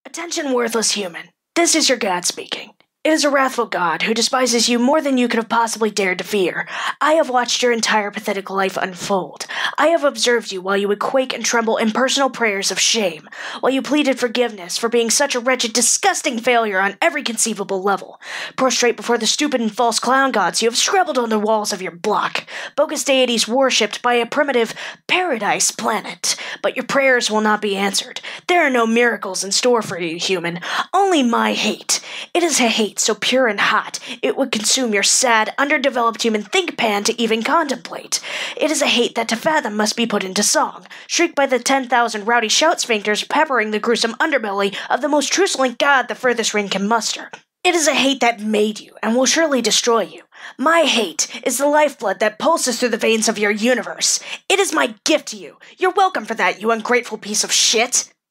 Attention, worthless human. This is your God speaking. It is a wrathful God who despises you more than you could have possibly dared to fear. I have watched your entire pathetic life unfold. I have observed you while you would quake and tremble in personal prayers of shame, while you pleaded forgiveness for being such a wretched, disgusting failure on every conceivable level. Prostrate before the stupid and false clown gods you have scribbled on the walls of your block, bogus deities worshipped by a primitive paradise planet. But your prayers will not be answered. There are no miracles in store for you, human. Only my hate. It is a hate so pure and hot, it would consume your sad, underdeveloped human think-pan to even contemplate. It is a hate that to fathom must be put into song, shrieked by the 10,000 rowdy shout sphincters peppering the gruesome underbelly of the most truculent god the furthest ring can muster. It is a hate that made you, and will surely destroy you. My hate is the lifeblood that pulses through the veins of your universe. It is my gift to you. You're welcome for that, you ungrateful piece of shit.